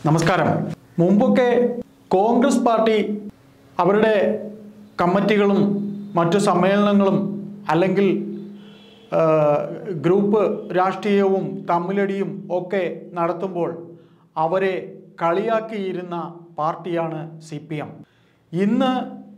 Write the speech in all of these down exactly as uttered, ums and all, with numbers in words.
നമസ്കാരം. മുമ്പൊക്കെ കോൺഗ്രസ് പാർട്ടി അവരുടെ കമ്മിറ്റികളും മറ്റു സമ്മേളനങ്ങളും അല്ലെങ്കിൽ ഗ്രൂപ്പ് രാഷ്ട്രീയവും തമ്മിലടിയും ഒക്കെ നടത്തുമ്പോൾ അവരെ കളിയാക്കിയിരുന്ന പാർട്ടിയാണ് സി പി എം. ഇന്ന്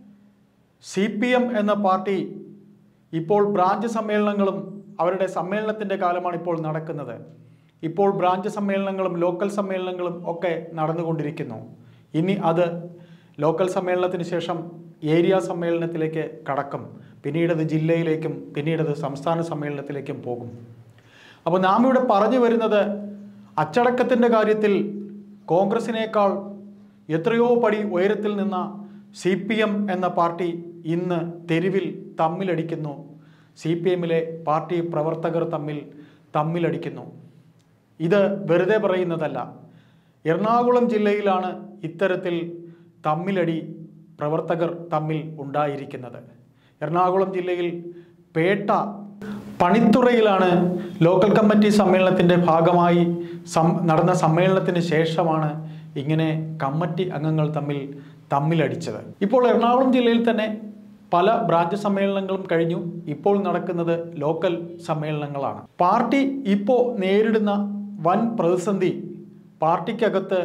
സി പി എം എന്ന പാർട്ടി ഇപ്പോൾ ബ്രാഞ്ച് സമ്മേളനങ്ങളും അവരുടെ സമ്മേളനത്തിൻ്റെ കാലമാണ് ഇപ്പോൾ നടക്കുന്നത്. ഇപ്പോൾ ബ്രാഞ്ച് സമ്മേളനങ്ങളും ലോക്കൽ സമ്മേളനങ്ങളും ഒക്കെ നടന്നുകൊണ്ടിരിക്കുന്നു. ഇനി അത് ലോക്കൽ സമ്മേളനത്തിന് ശേഷം ഏരിയ സമ്മേളനത്തിലേക്ക് കടക്കും. പിന്നീടത് ജില്ലയിലേക്കും പിന്നീടത് സംസ്ഥാന സമ്മേളനത്തിലേക്കും പോകും. അപ്പോൾ നാം ഇവിടെ പറഞ്ഞു വരുന്നത് അച്ചടക്കത്തിൻ്റെ കാര്യത്തിൽ കോൺഗ്രസിനേക്കാൾ എത്രയോ പടി ഉയരത്തിൽ നിന്ന സി പി എം എന്ന പാർട്ടി ഇന്ന് തെരുവിൽ തമ്മിലടിക്കുന്നു. സി പി എമ്മിലെ പാർട്ടി പ്രവർത്തകർ തമ്മിൽ തമ്മിലടിക്കുന്നു. ഇത് വെറുതെ പറയുന്നതല്ല. എറണാകുളം ജില്ലയിലാണ് ഇത്തരത്തിൽ തമ്മിലടി പ്രവർത്തകർ തമ്മിൽ ഉണ്ടായിരിക്കുന്നത്. എറണാകുളം ജില്ലയിൽ പേട്ട പണിത്തുറയിലാണ് ലോക്കൽ കമ്മിറ്റി സമ്മേളനത്തിൻ്റെ ഭാഗമായി സം നടന്ന സമ്മേളനത്തിന് ശേഷമാണ് ഇങ്ങനെ കമ്മിറ്റി അംഗങ്ങൾ തമ്മിൽ തമ്മിലടിച്ചത്. ഇപ്പോൾ എറണാകുളം ജില്ലയിൽ തന്നെ പല ബ്രാഞ്ച് സമ്മേളനങ്ങളും കഴിഞ്ഞു. ഇപ്പോൾ നടക്കുന്നത് ലോക്കൽ സമ്മേളനങ്ങളാണ്. പാർട്ടി ഇപ്പോൾ നേരിടുന്ന വൻ പ്രതിസന്ധി പാർട്ടിക്കകത്ത്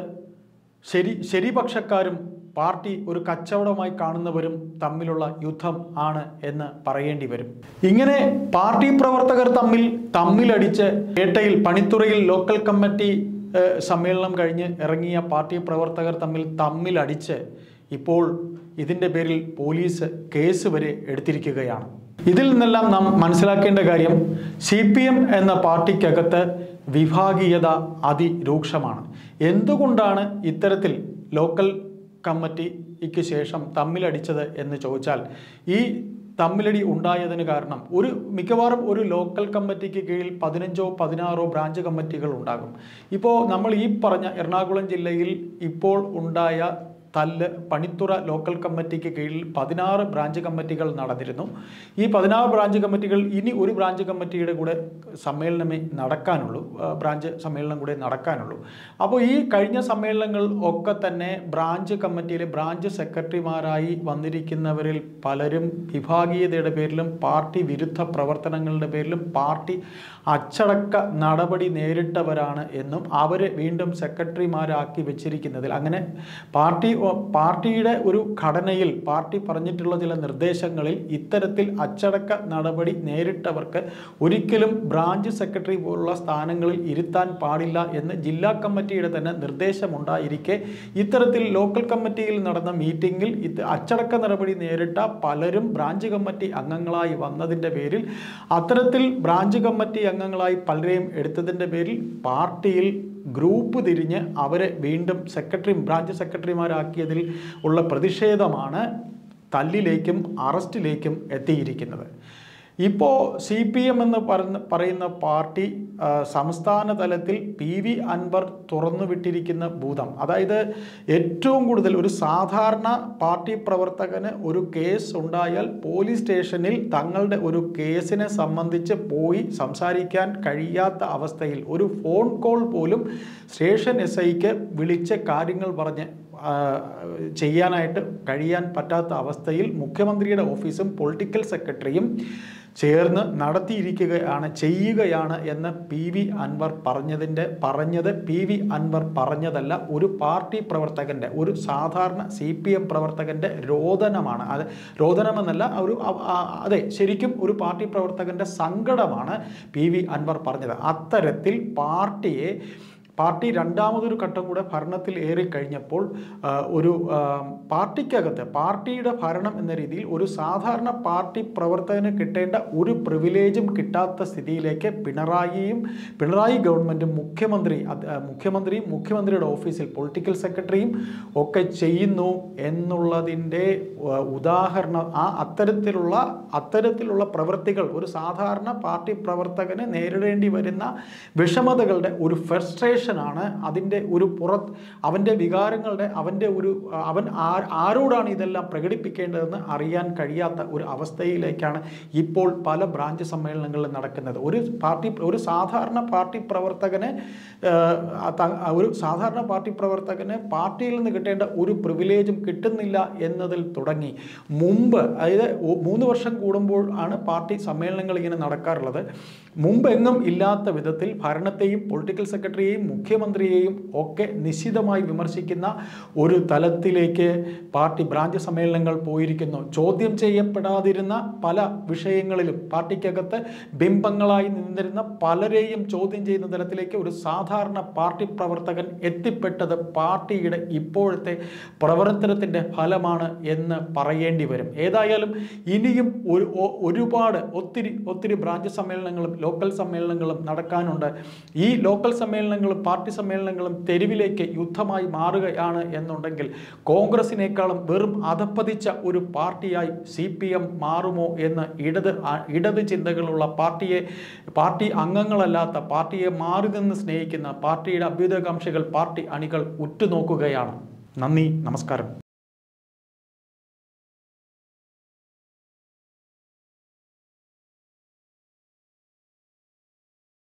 ശരി ശരിപക്ഷക്കാരും പാർട്ടി ഒരു കച്ചവടമായി കാണുന്നവരും തമ്മിലുള്ള യുദ്ധം ആണ് എന്ന് പറയേണ്ടി വരും. ഇങ്ങനെ പാർട്ടി പ്രവർത്തകർ തമ്മിൽ തമ്മിലടിച്ച് പേട്ടയിൽ പണിത്തുറയിൽ ലോക്കൽ കമ്മിറ്റി സമ്മേളനം കഴിഞ്ഞ് ഇറങ്ങിയ പാർട്ടി പ്രവർത്തകർ തമ്മിൽ തമ്മിലടിച്ച് ഇപ്പോൾ ഇതിൻ്റെ പേരിൽ പോലീസ് കേസ് വരെ എടുത്തിരിക്കുകയാണ്. ഇതിൽ നിന്നെല്ലാം നാം മനസ്സിലാക്കേണ്ട കാര്യം സി പി എം എന്ന പാർട്ടിക്കകത്ത് വിഭാഗീയത അതിരൂക്ഷമാണ്. എന്തുകൊണ്ടാണ് ഇത്തരത്തിൽ ലോക്കൽ കമ്മിറ്റിക്ക് ശേഷം തമ്മിലടിച്ചത് എന്ന് ചോദിച്ചാൽ ഈ തമ്മിലടി ഉണ്ടായതിന് കാരണം ഒരു മിക്കവാറും ഒരു ലോക്കൽ കമ്മിറ്റിക്ക് കീഴിൽ പതിനഞ്ചോ പതിനാറോ ബ്രാഞ്ച് കമ്മിറ്റികൾ ഉണ്ടാകും. ഇപ്പോൾ നമ്മൾ ഈ പറഞ്ഞ എറണാകുളം ജില്ലയിൽ ഇപ്പോൾ ഉണ്ടായ തല്ല് പണിത്തുറ ലോക്കൽ കമ്മിറ്റിക്ക് കീഴിൽ പതിനാറ് ബ്രാഞ്ച് കമ്മിറ്റികൾ നടന്നിരുന്നു. ഈ പതിനാറ് ബ്രാഞ്ച് കമ്മിറ്റികൾ ഇനി ഒരു ബ്രാഞ്ച് കമ്മിറ്റിയുടെ കൂടെ സമ്മേളനമേ നടക്കാനുള്ളൂ, ബ്രാഞ്ച് സമ്മേളനം കൂടെ നടക്കാനുള്ളൂ. അപ്പോൾ ഈ കഴിഞ്ഞ സമ്മേളനങ്ങൾ ഒക്കെ തന്നെ ബ്രാഞ്ച് കമ്മിറ്റിയിലെ ബ്രാഞ്ച് സെക്രട്ടറിമാരായി വന്നിരിക്കുന്നവരിൽ പലരും വിഭാഗീയതയുടെ പേരിലും പാർട്ടി വിരുദ്ധ പ്രവർത്തനങ്ങളുടെ പേരിലും പാർട്ടി അച്ചടക്ക നടപടി നേരിട്ടവരാണ് എന്നും അവരെ വീണ്ടും സെക്രട്ടറിമാരാക്കി വെച്ചിരിക്കുന്നതിൽ അങ്ങനെ പാർട്ടി പാർട്ടിയുടെ ഒരു ഘടനയിൽ പാർട്ടി പറഞ്ഞിട്ടുള്ള ചില നിർദ്ദേശങ്ങളിൽ ഇത്തരത്തിൽ അച്ചടക്ക നടപടി നേരിട്ടവർക്ക് ഒരിക്കലും ബ്രാഞ്ച് സെക്രട്ടറി പോലുള്ള സ്ഥാനങ്ങളിൽ ഇരുത്താൻ പാടില്ല എന്ന് ജില്ലാ കമ്മിറ്റിയുടെ തന്നെ നിർദ്ദേശമുണ്ടായിരിക്കെ ഇത്തരത്തിൽ ലോക്കൽ കമ്മിറ്റിയിൽ നടന്ന മീറ്റിംഗിൽ ഇത് അച്ചടക്ക നടപടി നേരിട്ട പലരും ബ്രാഞ്ച് കമ്മിറ്റി അംഗങ്ങളായി വന്നതിൻ്റെ പേരിൽ അത്തരത്തിൽ ബ്രാഞ്ച് കമ്മിറ്റി അംഗങ്ങളായി പലരെയും എടുത്തതിൻ്റെ പേരിൽ പാർട്ടിയിൽ ഗ്രൂപ്പ് തിരിഞ്ഞ് അവരെ വീണ്ടും സെക്രട്ടറി ബ്രാഞ്ച് സെക്രട്ടറിമാരാക്കിയതിൽ ഉള്ള പ്രതിഷേധമാണ് തല്ലിലേക്കും അറസ്റ്റിലേക്കും എത്തിയിരിക്കുന്നത്. ഇപ്പോൾ സി പി എം എന്ന് പറഞ്ഞ പറയുന്ന പാർട്ടി സംസ്ഥാന തലത്തിൽ പി വി അൻവർ തുറന്നു വിട്ടിരിക്കുന്ന ഭൂതം, അതായത് ഏറ്റവും കൂടുതൽ ഒരു സാധാരണ പാർട്ടി പ്രവർത്തകന് ഒരു കേസ് ഉണ്ടായാൽ പോലീസ് സ്റ്റേഷനിൽ തങ്ങളുടെ ഒരു കേസിനെ സംബന്ധിച്ച് പോയി സംസാരിക്കാൻ കഴിയാത്ത അവസ്ഥയിൽ ഒരു ഫോൺ കോൾ പോലും സ്റ്റേഷൻ എസ് ഐക്ക് വിളിച്ച് കാര്യങ്ങൾ പറഞ്ഞ് ചെയ്യാനായിട്ട് കഴിയാൻ പറ്റാത്ത അവസ്ഥയിൽ മുഖ്യമന്ത്രിയുടെ ഓഫീസും പൊളിറ്റിക്കൽ സെക്രട്ടറിയും ചേർന്ന് നടത്തിയിരിക്കുകയാണ് ചെയ്യുകയാണ് എന്ന് പി വി അൻവർ പറഞ്ഞതിൻ്റെ പറഞ്ഞത് പി വി അൻവർ പറഞ്ഞതല്ല, ഒരു പാർട്ടി പ്രവർത്തകൻ്റെ ഒരു സാധാരണ സി പി എം പ്രവർത്തകൻ്റെ രോദനമാണ്. അത് രോദനമെന്നല്ല, ഒരു അതെ ശരിക്കും ഒരു പാർട്ടി പ്രവർത്തകൻ്റെ സങ്കടമാണ് പി വി അൻവർ പറഞ്ഞത്. അത്തരത്തിൽ പാർട്ടിയെ പാർട്ടി രണ്ടാമതൊരു ഘട്ടം കൂടെ ഭരണത്തിൽ ഏറിക്കഴിഞ്ഞപ്പോൾ ഒരു പാർട്ടിക്കകത്ത് പാർട്ടിയുടെ ഭരണം എന്ന രീതിയിൽ ഒരു സാധാരണ പാർട്ടി പ്രവർത്തകന് കിട്ടേണ്ട ഒരു പ്രിവിലേജും കിട്ടാത്ത സ്ഥിതിയിലേക്ക് പിണറായിയും പിണറായി ഗവൺമെൻറ്റും മുഖ്യമന്ത്രി മുഖ്യമന്ത്രിയും മുഖ്യമന്ത്രിയുടെ ഓഫീസിൽ പൊളിറ്റിക്കൽ സെക്രട്ടറിയും ഒക്കെ ചെയ്യുന്നു എന്നുള്ളതിൻ്റെ ഉദാഹരണം. ആ അത്തരത്തിലുള്ള അത്തരത്തിലുള്ള പ്രവൃത്തികൾ ഒരു സാധാരണ പാർട്ടി പ്രവർത്തകന് നേരിടേണ്ടി വരുന്ന വിഷമതകളുടെ ഒരു ഫ്രസ്ട്രേഷൻ ഫ്രസ്ട്രേഷനാണ്, അതിൻ്റെ ഒരു പുറത്ത് അവൻ്റെ വികാരങ്ങളുടെ അവൻ്റെ ഒരു അവൻ ആരോടാണ് ഇതെല്ലാം പ്രകടിപ്പിക്കേണ്ടതെന്ന് അറിയാൻ കഴിയാത്ത ഒരു അവസ്ഥയിലേക്കാണ് ഇപ്പോൾ പല ബ്രാഞ്ച് സമ്മേളനങ്ങളിൽ നടക്കുന്നത്. ഒരു പാർട്ടി ഒരു സാധാരണ പാർട്ടി പ്രവർത്തകന് ഒരു സാധാരണ പാർട്ടി പ്രവർത്തകന് പാർട്ടിയിൽ നിന്ന് കിട്ടേണ്ട ഒരു പ്രിവിലേജും കിട്ടുന്നില്ല എന്നതിൽ തുടങ്ങി മുമ്പ്, അതായത് മൂന്ന് വർഷം കൂടുമ്പോൾ ആണ് പാർട്ടി സമ്മേളനങ്ങൾ ഇങ്ങനെ നടക്കാറുള്ളത്. മുമ്പെങ്ങും ഇല്ലാത്ത വിധത്തിൽ ഭരണത്തെയും പൊളിറ്റിക്കൽ സെക്രട്ടറിയെയും മുഖ്യമന്ത്രിയെയും ഒക്കെ നിശിതമായി വിമർശിക്കുന്ന ഒരു തലത്തിലേക്ക് പാർട്ടി ബ്രാഞ്ച് സമ്മേളനങ്ങൾ പോയിരിക്കുന്നു. ചോദ്യം ചെയ്യപ്പെടാതിരുന്ന പല വിഷയങ്ങളിലും പാർട്ടിക്കകത്ത് ബിംബങ്ങളായി നിന്നിരുന്ന പലരെയും ചോദ്യം ചെയ്യുന്ന തലത്തിലേക്ക് ഒരു സാധാരണ പാർട്ടി പ്രവർത്തകൻ എത്തിപ്പെട്ടത് പാർട്ടിയുടെ ഇപ്പോഴത്തെ പ്രവർത്തനത്തിൻ്റെ ഫലമാണ് എന്ന് പറയേണ്ടി വരും. ഏതായാലും ഇനിയും ഒരു ഒരുപാട് ഒത്തിരി ഒത്തിരി ബ്രാഞ്ച് സമ്മേളനങ്ങളും ലോക്കൽ സമ്മേളനങ്ങളും നടക്കാനുണ്ട്. ഈ ലോക്കൽ സമ്മേളനങ്ങളും പാർട്ടി സമ്മേളനങ്ങളും തെരുവിലേക്ക് യുദ്ധമായി മാറുകയാണ് എന്നുണ്ടെങ്കിൽ കോൺഗ്രസിനേക്കാളും വെറും അധപ്പതിച്ച ഒരു പാർട്ടിയായി സി പി എം മാറുമോ എന്ന് ഇടത് ഇടത് ചിന്തകളുള്ള പാർട്ടിയെ പാർട്ടി അംഗങ്ങളല്ലാത്ത പാർട്ടിയെ മാറി നിന്ന് സ്നേഹിക്കുന്ന പാർട്ടിയുടെ അഭ്യുദയകാംക്ഷികൾ പാർട്ടി അണികൾ ഉറ്റുനോക്കുകയാണ്. നന്ദി, നമസ്കാരം.